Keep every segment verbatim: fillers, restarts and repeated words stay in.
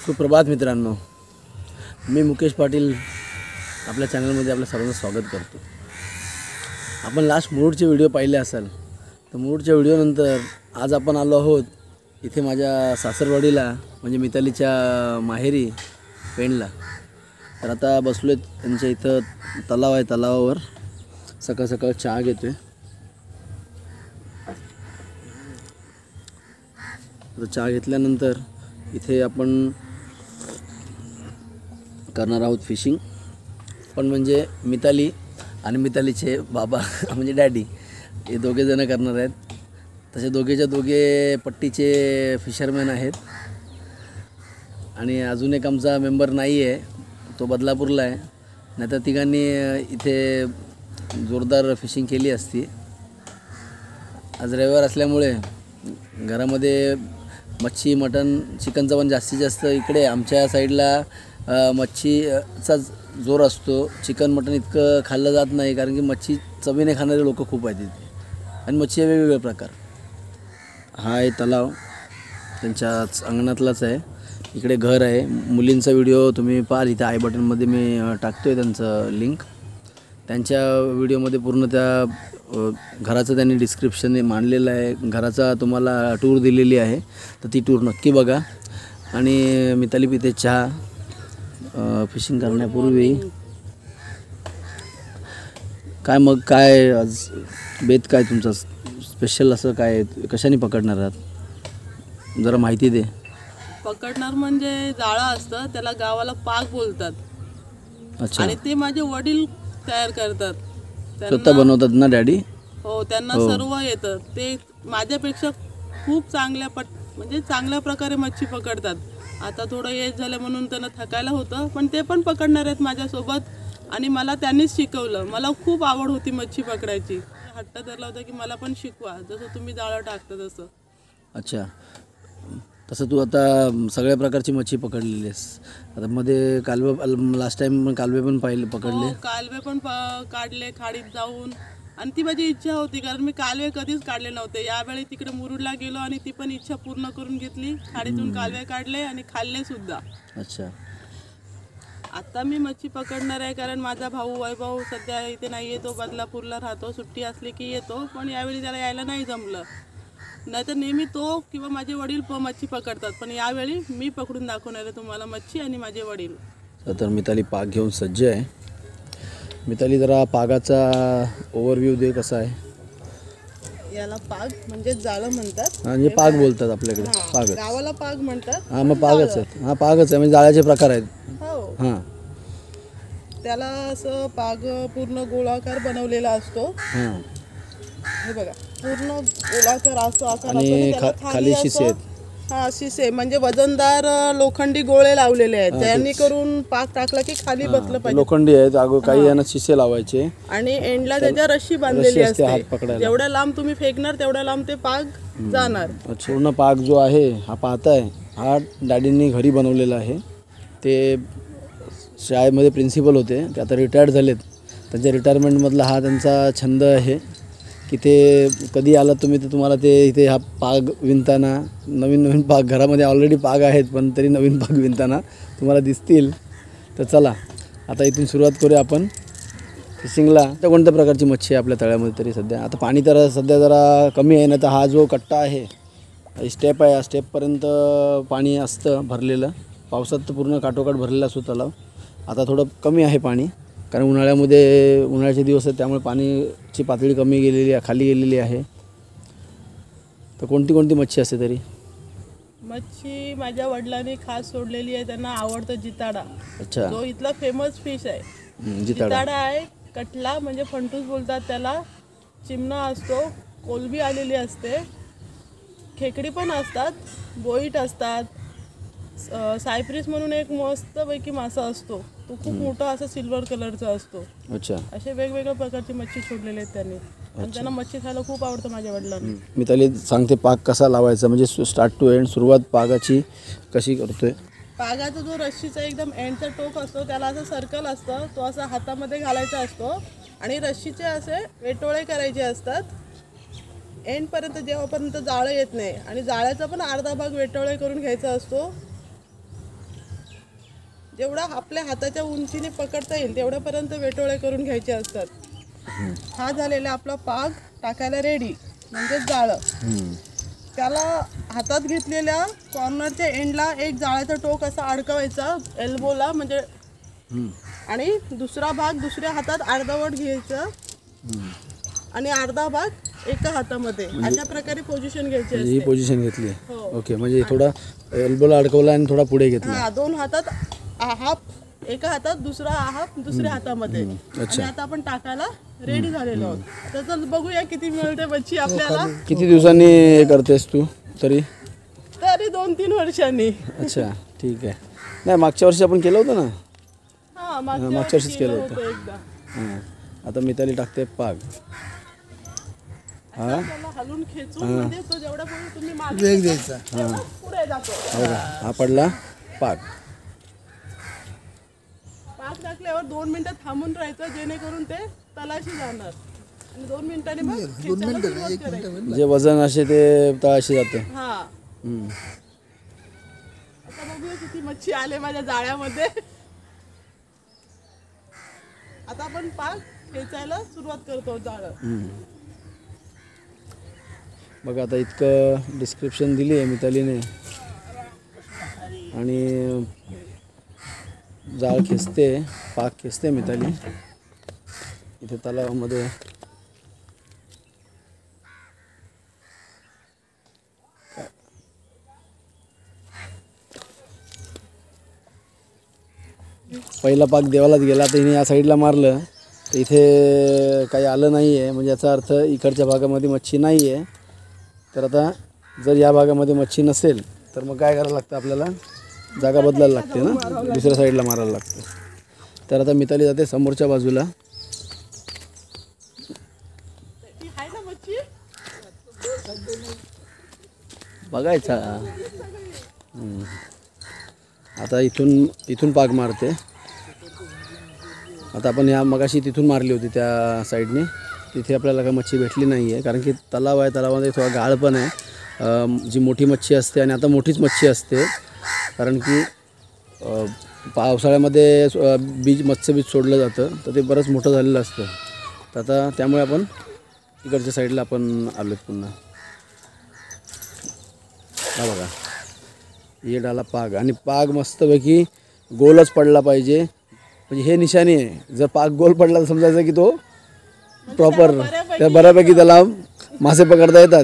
सुप्रभात मित्रांनो, मी मुकेश पाटील आपल्या चॅनलमध्ये आपल्या सर्वांचं स्वागत करतो। आपण लास्ट मुरुडचे व्हिडिओ पाहिले असाल, तर मुरुडच्या व्हिडिओनंतर आज आपण आलो आहोत इथे माझ्या सासरवाडीला, म्हणजे मितालीच्या माहेरी पेणला। तर आता बसलो आहे त्यांच्या इथं, तलाव आहे, तलावावर सकाळ सकाळ चहा घेतोय। तर चहा घेतल्यानंतर इथे आपण करणार आहोत फिशिंग, पण म्हणजे मिताली आणि मितालीचे बाबा म्हणजे डॅडी हे दोघे जण करणार आहेत। तसे दोघेच्या दोघे पट्टीचे फिशरमॅन आहेत आणि अजून एक आमचा मेंबर नाही आहे, तो बदलापूरला आहे, नाहीतर तिघांनी इथे जोरदार फिशिंग केली असती। आज रविवार असल्यामुळे घरामध्ये मच्छी मटण चिकनचा पण जास्तीत जास्त इकडे आमच्या साईडला मच्छीचा जोर असतो। चिकन मटण इतकं खाल्लं जात नाही, कारण की मच्छी चवीने खाणारे लोक खूप आहेत इथे, आणि मच्छी वेगवेगळे प्रकार। हा आहे तलाव, त्यांच्याच अंगणातलाच आहे, इकडे घर आहे। मुलींचा व्हिडिओ तुम्ही पाहाल, इथे आय बटनमध्ये मी टाकतो आहे त्यांचं लिंक। त्यांच्या व्हिडिओमध्ये पूर्ण त्या घराचं त्यांनी डिस्क्रिप्शन मांडलेलं आहे, घराचा तुम्हाला टूर दिलेली आहे, तर ती टूर नक्की बघा। आणि मिताली पिते चहा फिशिंग करण्यापूर्वी। काय मग काय आज बेत काय तुमचा स्पेशल असं काय, कशाने पकडणार आहात, जरा माहिती दे। पकडणार म्हणजे जाळं असतं, त्याला गावाला पाग बोलतात। अच्छा, आणि ते माझे वडील तयार करतात, स्वतः बनवतात ना डॅडी? हो, त्यांना सर्व येतं। ते माझ्यापेक्षा खूप चांगल्या पट म्हणजे चांगल्या प्रकारे मच्छी पकडतात। आता थोडं एज झालं म्हणून त्यांना थकायला होतं, पण ते पण पकडणार आहेत माझ्यासोबत, आणि मला त्यांनीच शिकवलं। मला खूप आवड होती मच्छी पकडायची, हट्ट धरला होता की मला पण शिकवा, जसं तुम्ही जाळं टाकता तसं। अच्छा, तसं तू आता सगळ्या प्रकारची मच्छी पकडलेली आहेस। आता मध्ये कालवे, लास्ट टाइम पण कालवे पण पाहिले पकडले, कालवे पण काढले खाडीत जाऊन, आणि ती माझी इच्छा होती, कारण मी कालवे कधीच काढले नव्हते। यावेळी तिकडे मुरुडला गेलो आणि ती पण इच्छा पूर्ण करून घेतली, खाडीतून कालवे काढले आणि खाल्ले सुद्धा। अच्छा, आता मी मच्छी पकडणार आहे, कारण माझा भाऊ वैभव सध्या इथे नाही आहे, तो बदलापूरला राहतो, सुट्टी असली की येतो, पण यावेळी त्याला यायला नाही जमलं। नाहीतर नेहमी तो किंवा माझे वडील प मच्छी पकडतात, पण यावेळी मी पकडून दाखवणार आहे तुम्हाला मच्छी आणि माझे वडील। तर मिताली पाग घेऊन सज्ज आहे। मिताली, जरा पागाचा ओव्हरव्ह्यू दे, कसा आहे? याला पाग म्हणजे जाळं म्हणतात, म्हणजे पाग बोलतात आपल्याकडे, पाग गावाला पाग म्हणतात। हां, मग पागच आहे, हा पागच आहे, म्हणजे जाळ्याचे प्रकार आहेत। हो, हां, त्याला असं पाग पूर्ण गोलाकार बनवलेला असतो। हां, हे बघा, पूर्ण गोलाकार असतो आकार, आणि खाली शिसे आहेत। हा, शिसे म्हणजे वजनदार लोखंडी गोळे लावलेले आहेत, त्यांनी करून पाक टाकला की खाली बसलं पाहिजे। लोखंडी आहेत, अगो काही यांना शिसे लावायचे, आणि एंडला त्याच्या रस्सी बांधलेली असते, जेवढ्या लांब तुम्ही फेकणार तेवढ्या लांब ते पाग जाणार। पूर्ण पाग जो आहे हा पाहताय, हा डॅडींनी घरी बनवलेला आहे। ते शाळेमध्ये प्रिन्सिपल होते, ते आता रिटायर्ड झालेत, त्यांच्या रिटायरमेंटमधला हा त्यांचा छंद आहे की ते कधी आलात तुम्ही तर तुम्हाला ते इथे हा पाग विणताना, नवीन नवीन पाग, घरामध्ये ऑलरेडी पाग आहेत पण तरी नवीन पाग विणताना तुम्हाला दिसतील। तर चला आता इथून सुरुवात करूया आपण फिशिंगला। तर कोणत्या प्रकारची मच्छी आहे आपल्या तळ्यामध्ये तरी सध्या? आता पाणी तर सध्या जरा कमी आहे ना, तर हा जो कट्टा आहे, स्टेप आहे, या स्टेपपर्यंत पाणी असतं भरलेलं। पावसात तर पूर्ण काठोकाठ भरलेला असतो तलाव। आता थोडं कमी आहे पाणी, कारण उन्हाळ्यामध्ये उन्हाळ्याचे दिवस आहेत, त्यामुळे पाणीची पातळी कमी गेलेली आहे, खाली गेलेली आहे। तर कोणती कोणती मच्छी असते तरी? मच्छी माझ्या वडिलांनी खास सोडलेली आहे, त्यांना आवडतं जिताडा। अच्छा, जो इथला फेमस फिश आहे, जिताडा जिताडा आहे। कटला म्हणजे फंटूस बोलतात त्याला, चिमणा असतो, कोलबी आलेली असते, खेकडी पण असतात, बोईट असतात, सायप्रिस म्हणून एक मस्तपैकी मासा असतो, तो खूप मोठा असा सिल्वर कलरचा असतो। अच्छा, असे वेगवेगळ्या प्रकारची मच्छी सोडलेले आहेत त्यांनी, आणि त्यांना मच्छी खायला खूप आवडतं माझ्या वडिलांना। मी त्याला सांगते पाग कसा लावायचा, म्हणजे स्टार्ट टू एंड, सुरुवात पागाची कशी करतोय? पागाचा जो रस्सीचा एकदम एंडचा टोक असतो, त्याला असं सर्कल असतं, तो असा हातामध्ये घालायचा असतो, आणि रस्सीचे असे वेटोळे करायचे असतात एंडपर्यंत, जेव्हापर्यंत जाळं येत नाही, आणि जाळ्याचा पण अर्धा भाग वेटोळे करून घ्यायचा असतो। जेवढा आपल्या हाताच्या उंचीने पकडता येईल तेवढ्यापर्यंत वेटोळे करून घ्यायचे असतात. हा झालेला आपला पाग टाकायला रेडी म्हणजे जाळं. त्याला हातात घेतलेल्या कॉर्नरच्या एंडला एक जाळ्याचा टोक असा अडकवायचा एल्बोला म्हणजे, आणि दुसरा भाग दुसऱ्या हातात अर्धवट घ्यायचं आणि अर्धा भाग एका हातामध्ये अशा प्रकारे पोझिशन घ्यायची ही असते. पोझिशन घेतली. हो. ओके, म्हणजे थोडा एल्बोला अडकवला आणि थोडा पुढे घेतला. हा, दोन हातात हाफ एका हातात दुसरा हाफ दुसऱ्या हातामध्ये. आणि आता आपण टाकायला रेडी झालेलो आहोत. तर चल बघूया किती मिळते मच्छी आपल्याला. किती दिवसांनी हे करतेस तू तरी? तरी दोन तीन वर्षांनी. अच्छा, ठीक आहे. नाही, मागच्या वर्षी आपण केलं होतं ना. हा, मागच्या मागच्या वर्षीच केलं होतं. एकदा. हां, आता मिताली टाकते पाग. आता त्याला हलून खेचून म्हणजे तो जेवढा पण तुम्ही मागे द्यायचा पुढे जातो. हो का? हा पडला पाग. पाग टाकल्यावर दोन मिनिटं थांबून राहायचं जेणेकरून ते तलाशी जाणार आणि दोन मिनिटांनी मग खेचायला सुरुवात करायची. जे वजन असे ते तळाशी जाते. हा, हम्म. आता बघूया किती मच्छी आले माझ्या जाळ्यामध्ये. आता आपण पाग खेचायला सुरुवात करतो जाळं. बघा आता इतकं डिस्क्रिप्शन दिली आहे मितालीने आणि जाळ खेचते, पाक खेचते मिताली इथे तलावामध्ये. पहिला पाक देवालाच गेला तर हिने या साईडला मारलं तर इथे काही आलं नाही आहे, म्हणजे याचा अर्थ इकडच्या भागामध्ये मच्छी नाही आहे. तर आता जर या भागामध्ये मच्छी नसेल तर मग काय करायला लागतं, आपल्याला जागा बदलायला लागते ना, दुसऱ्या साईडला मारायला लागते. तर आता मिताली जाते समोरच्या बाजूला. बघायचा. आता इथून इथून पाक मारते. आता आपण ह्या मगाशी तिथून मारली होती त्या साईडने, तिथे आपल्याला काही मच्छी भेटली नाही आहे कारण की तलाव आहे, तलावामध्ये थोडा गाळ पण आहे. जी मोठी मच्छी असते आणि आता मोठीच मच्छी असते कारण की पावसाळ्यामध्ये बीज मत्स्यबीज सोडलं जातं तर ते बरंच मोठं झालेलं असतं. तर आता त्यामुळे आपण इकडच्या साईडला आपण आलो पुन्हा. हा बघा, ये डाला पाग आणि पाग मस्तपैकी गोलच पडला पाहिजे, म्हणजे हे निशाणी आहे. जर पाग गोल पडला तर समजायचं की तो प्रॉपर, त्या बऱ्यापैकी त्याला मासे पकडता येतात.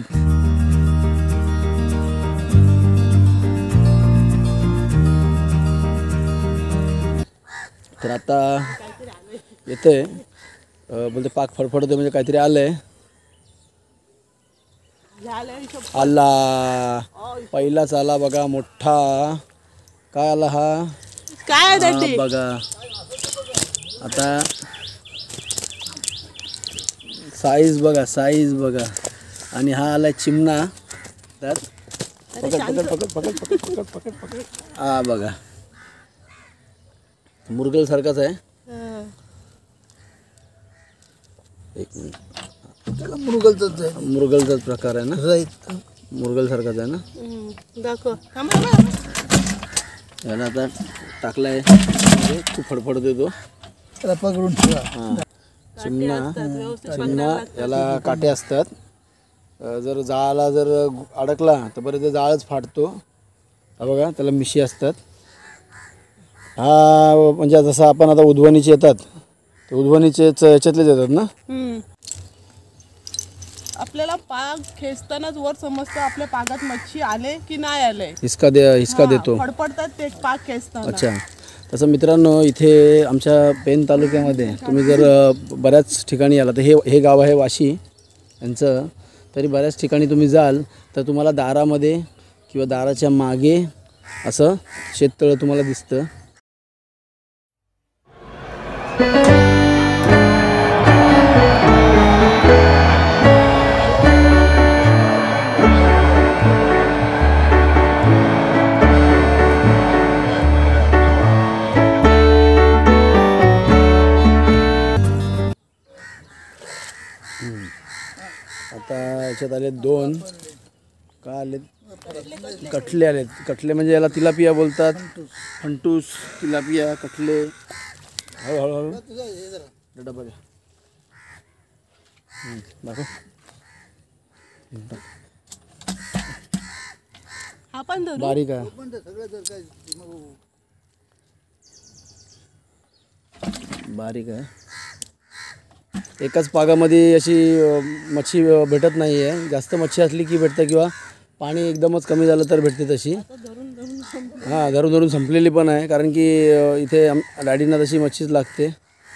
तर आता येते बोलते पाक फडफडते म्हणजे काहीतरी आलंय. आला, पहिलाच आला बघा मोठा. काय आला हा? काय हा, बघा आता साईज बघा, साईज बघा. आणि हा आलाय चिमणा. त्यात पकड पकड पकड पकड पकड पकड पकड पकड हा बघा, मुरगल सारखाच आहे. एक मिनिट, मुरगलचाच आहे, मुरगलचाच प्रकार आहे ना, मुरगल सारखाच आहे ना. दाखव. याला आता टाकलाय खूप फडफड देतो, त्याला पकडून ठेवा. हां, चिमणा चिमणा याला काटे असतात. जर जाळाला जर अडकला तर बरं ते जाळच फाटतो. हा बघा, त्याला मिशी असतात. हा म्हणजे जसं आपण आता उधवणीचे येतात ते उधवणीचेच याच्यातलेच येतात ना. आपल्याला पाग खेचतानाच वर समजतं आपल्या पागात मच्छी आले की नाही आले. हिसका दे हिसका देतो, फडफडतात ते पाग खेचताना. अच्छा, तसं मित्रांनो इथे आमच्या पेन तालुक्यामध्ये तुम्ही जर बऱ्याच ठिकाणी आला तर हे हे गाव आहे वाशी यांचं. तरी बऱ्याच ठिकाणी तुम्ही जाल तर तुम्हाला दारामध्ये किंवा दाराच्या मागे असं शेततळं तुम्हाला दिसतं. आता याच्यात आले दोन, का आले कटले आलेत. कटले म्हणजे याला तिलापिया बोलतात, फंटूस तिलापिया कटले हळू हळू हळू डबा द्या दाखव हा पण धरू बारीक आहे बारीक आहे एकाच पागामध्ये अशी मच्छी भेटत नाही आहे जास्त मच्छी असली की भेटतं किंवा पाणी एकदमच कमी झालं तर भेटते तशी हां धरून धरून संपलेली पण आहे कारण की इथे डॅडींना तशी मच्छीच लागते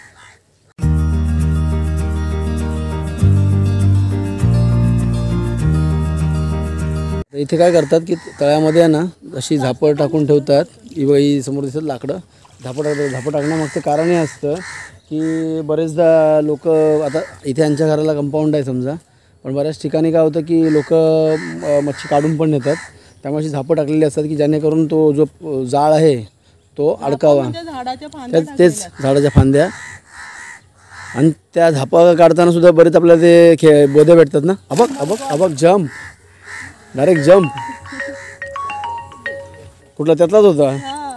इथे काय करतात की तळ्यामध्ये आहे ना अशी झापड टाकून ठेवतात ही बाई समोर दिसत लाकडं झापड टाकतात झापड टाकण्यामागचं कारण हे असतं की बरेचदा लोक आता इथे यांच्या घराला कंपाऊंड आहे समजा पण बऱ्याच ठिकाणी काय होतं की लोक मच्छी काढून पण नेतात त्यामुळे अशी झापं टाकलेली असतात की जेणेकरून तो जो जाळ आहे तो अडकावा तेच तेच झाडाच्या फांद्या आणि त्या झापा काढताना सुद्धा बरेच आपल्याला ते खे बोधे भेटतात ना अबक अबक अबक जम्प डायरेक्ट जम्प कुठला त्यातलाच होता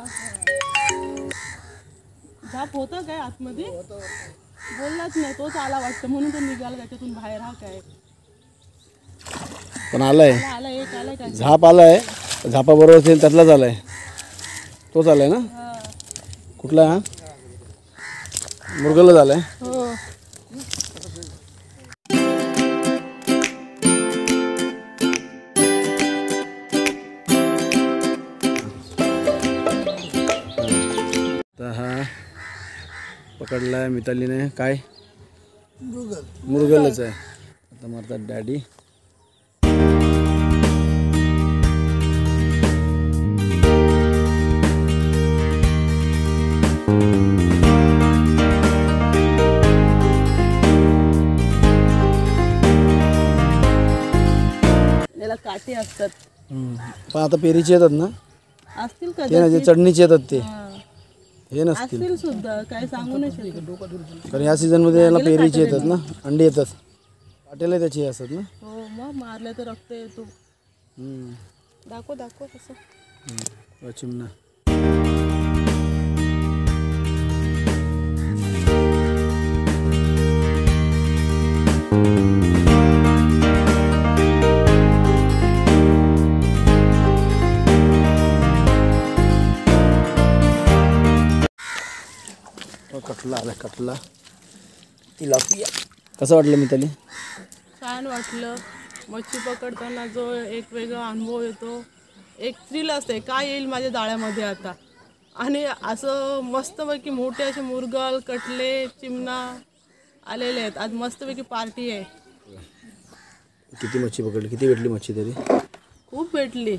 झाप होता काय आतमध्ये बोललाच नाही तोच आला वाटतं म्हणून तो निघाला त्याच्यातून बाहेर हा काय पण आलाय आला एक आलाय काय झाप आलाय झापा बरोबर असेल त्यातलाच आलाय तोच आलाय ना कुठला हा मुरगलच आलाय हो हा पकडलाय मितालीने काय मुरगलच आहे आता मारतात डॅडी याला काटे असतात पण आता पेरीचे येतात ना असतील ते ना जे चढणीचे येतात ते हे नसतील असतील सुद्धा काय सांगू नाही शकत कारण या सीझन मध्ये याला पेरीचे येतात ना अंडी येतात काटेला त्याची असतात ना हो मग मारले तर रक्त येतो दाखव दाखव कसं चिमणा कटला आला कटला तिलापिया कसं वाटलं मिताली छान वाटलं मच्छी पकडताना जो एक वेगळा अनुभव येतो एक थ्रिल असते काय येईल माझ्या जाळ्यामध्ये आता आणि असं मस्तपैकी मोठे असे मुरगल कटले चिमणा आलेले आहेत आज मस्तपैकी पार्टी आहे किती मच्छी पकडली किती भेटली मच्छी तरी खूप भेटली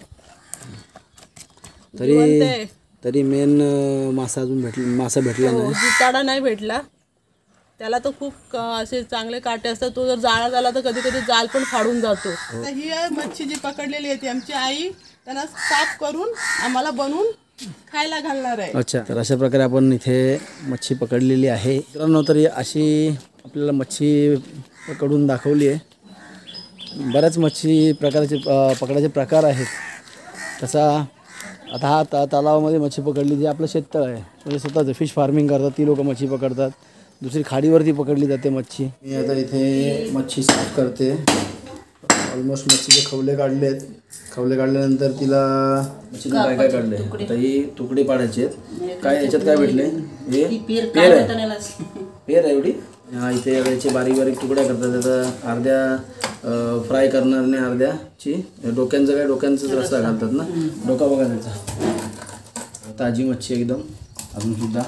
तरी तरी मेन मासा अजून भेटला मासा भेटला नाही जिताडा नाही भेटला त्याला तर खूप असे चांगले काटे असतात तो जर जाळा झाला तर कधी कधी जाल पण फाडून जातो ही मच्छी जी पकडलेली आहे ती आमची आई त्यांना साफ करून आम्हाला बनवून खायला घालणार आहे अच्छा तर अशा प्रकारे आपण इथे मच्छी पकडलेली आहे मित्रांनो तरी अशी आपल्याला मच्छी पकडून दाखवली आहे बऱ्याच मच्छी प्रकारचे पकडायचे प्रकार आहेत तसा आता हा ता तलावामध्ये मच्छी पकडली जी आपलं शेततळ आहे म्हणजे स्वतःचं फिश फार्मिंग करतात ती लोक मच्छी पकडतात दुसरी खाडीवरती पकडली जाते मच्छी मी आता इथे मच्छी साफ करते ऑलमोस्ट मच्छीचे खवले काढले आहेत खवले काढल्यानंतर तिला मच्छीने काय काय काढले आता ही तुकडे पाडायचे आहेत काय याच्यात काय भेटले हे पेर आहे पेर आहे एवढी हा इथे याचे बारीक बारीक तुकड्या करतात आता अर्ध्या फ्राय करणार नाही अर्ध्याची डोक्यांचं काय डोक्यांचाच रस्सा घालतात ना डोका बघा त्याचा ताजी मच्छी एकदम अजून सुद्धा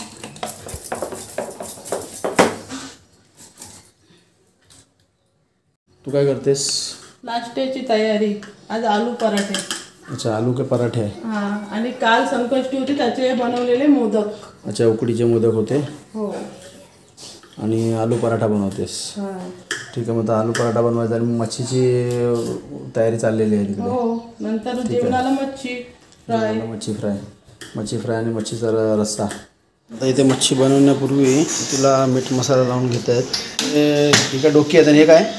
तू काय करतेस नाश्त्याची तयारी आज आलू पराठे अच्छा आलू के पराठे आहे हा आणि काल संकष्टी होती त्याचे बनवलेले मोदक अच्छा उकडीचे मोदक होते हो आणि आलू पराठा बनवतेस ठीक आहे मग आलू पराठा बनवायचा आणि मच्छीची तयारी चाललेली आहे तिकडे हो नंतर जेवणाला मच्छी फ्राय मच्छी फ्राय मच्छी फ्राय आणि मच्छीचा रस्सा आता इथे मच्छी बनवण्यापूर्वी तुला मीठ मसाला लावून घेत आहेत ही काय डोकी आहेत आणि हे काय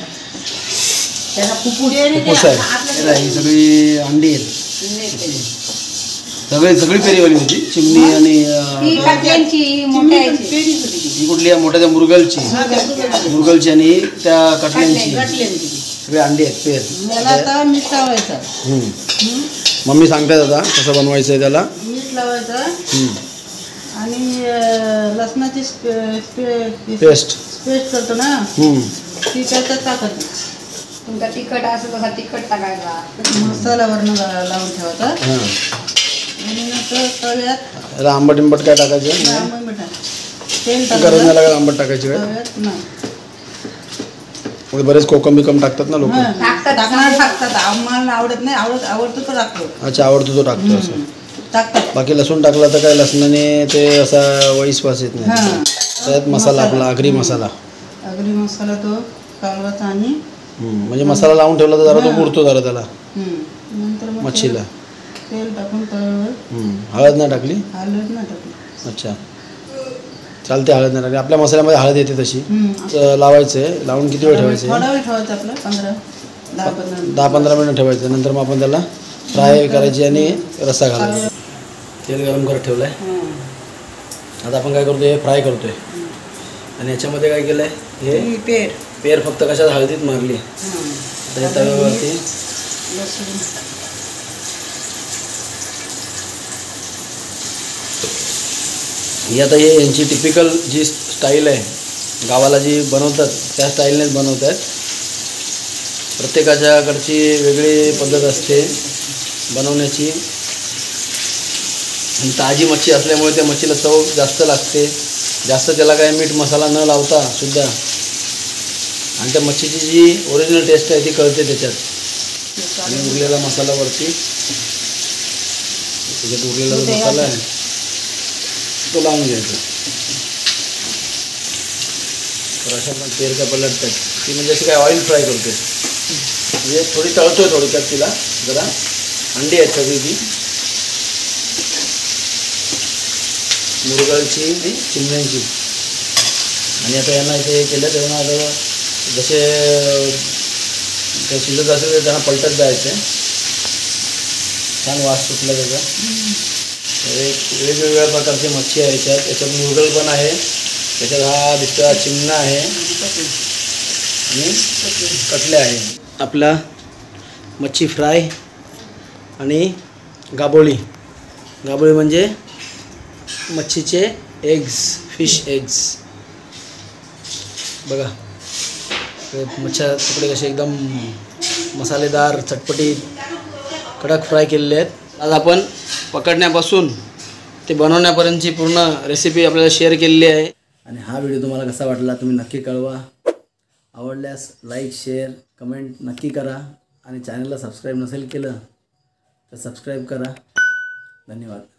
फुफ्फुस आहे ही सगळी अंडी आहेत सगळी सगळी पेरीवाली होती चिमणी आणि अं, ही कटल्यांची मोठ्याची ही कुठली आहे मोठ्या त्या मुरगलची मुरगलची आणि त्या कटल्यांची सगळे अंडी आहेत पेर. याला आता मीठ लावायचं. हम्म. मम्मी सांगतात आता कसं बनवायचं आहे त्याला. मीठ लावायचं हम्म. आणि अं, लसणाची पेस्ट पेस्ट पेस्ट करतो ना हम्म. ती त्याच्यात टाकायची. तुमचा तिखट असेल तसा तिखट टाकायचा. मसाला वरण लावून ठेवायचा हां आणि नंतर तव्यात याला आंबट इंबट काय टाकायचं लांबून मिठाई तेल गरज टाकायचं नाही लागत आंबट टाकायची काय तव्यात नाही. मध्ये बरेच कोकम बिकम टाकतात ना लोक. हं, टाकणार टाकतात. आम्हाला आवडत नाही. आवडत आवडतो तो टाकतो. अच्छा आवडतो तो टाकतो असं. टाकतात. बाकी लसूण टाकला तर काय लसणाने ते असा वैस वास येत नाही. हां त्यात मसाला आपला आगरी मसाला. आगरी मसाला तो कालवाचा आणि हम्म. म्हणजे मसाला लावून ठेवला तर जरा तो पुरतो जरा त्याला हं, नंतर मग मच्छीला. तेल टाकून तव्यावर हम्म. हळद नाही टाकली. हळद नाही टाकली. अच्छा चालते हळद नाही टाकली. आपल्या मसाल्यामध्ये हळद येते तशी. हं. तर लावायचं आहे. लावून किती वेळ ठेवायचं आहे? थोडा वेळ ठेवायचं आपलं पंधरा दहा पंधरा मिनिट. दहा पंधरा मिनटं ठेवायचं. नंतर मग आपण त्याला फ्राय करायची आणि रस्सा घालायचा. तेल गरम करत ठेवलं आहे. हं. आता आपण काय करतोय फ्राय करतोय आणि याच्यामध्ये काय केलं आहे हे ही पेर पेर फक्त कशात हळदीत मारली. हं. आता हे तव्यावरती लसूण ही आता हे यांची टिपिकल जी स्टाईल आहे गावाला जी बनवतात त्या स्टाईलनेच बनवत आहेत. प्रत्येकाच्याकडची वेगळी पद्धत असते बनवण्याची आणि ताजी मच्छी असल्यामुळे त्या मच्छीला चव जास्त लागते. जास्त त्याला काय मीठ मसाला न लावता सुद्धा आणि त्या मच्छीची जी ओरिजिनल टेस्ट आहे ती कळते त्याच्यात. आणि उरलेला मसाला वरती त्याच्यात उरलेला जो मसाला आहे तो लावून घ्यायचा. तर अशा पण पेर का पलटतात ती म्हणजे अशी काय ऑइल फ्राय करते म्हणजे थोडी तळतोय थोडक्यात तिला जरा. अंडी आहेत सगळी ती मुरगळची आणि चिमण्यांची. आणि आता यांना इथे केलं तेव्हा आता जसे ते शिजत असेल तर त्यांना पलटत जायचं आहे. छान वास सुटला त्याचा. एक वेगवेगळ्या प्रकारची मच्छी आहे याच्यात. याच्यात मुरगळ पण आहे. त्याच्यात हा दुसरा चिमणा आहे आणि कटले आहे. आपला मच्छी फ्राय आणि गाबोळी. गाबोळी म्हणजे मच्छीचे एग्स फिश एग्स. बघा मच्छ्या तुकडे कसे एकदम मसालेदार चटपटीत कडक फ्राय केलेले आहेत. आज आपण पकडण्यापासून ते बनवण्यापर्यंतची पूर्ण रेसिपी आपल्याला शेअर केलेली आहे. आणि हा व्हिडिओ तुम्हाला कसा वाटला तुम्ही नक्की कळवा. आवडल्यास लाईक शेअर कमेंट नक्की करा आणि चॅनलला सबस्क्राईब नसेल केलं तर सबस्क्राईब करा. धन्यवाद.